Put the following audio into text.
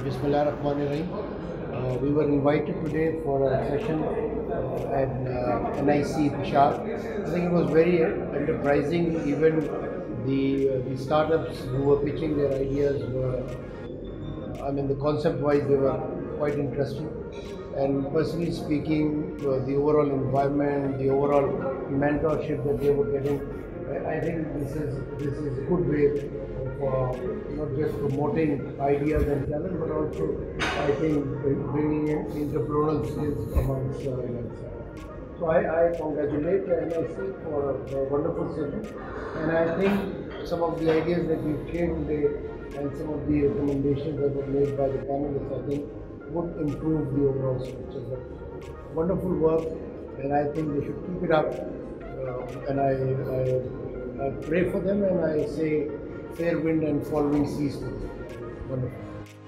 Bismillahirrahmanirrahim. We were invited today for a session at NIC Peshawar. I think it was very enterprising. Even the startups who were pitching their ideas were, the concept-wise, they were quite interesting. And personally speaking, the overall environment, the overall mentorship that they were getting, I think this is a good way for not just promoting ideas and talent, but also I think bringing in entrepreneurial skills amongst So I congratulate NIC for a wonderful session, and I think some of the ideas that we've shared today and some of the recommendations that were made by the panelists, I think would improve the overall structure. But wonderful work, and I think they should keep it up. And I pray for them, and I say fair wind and following seas to them. Wonderful.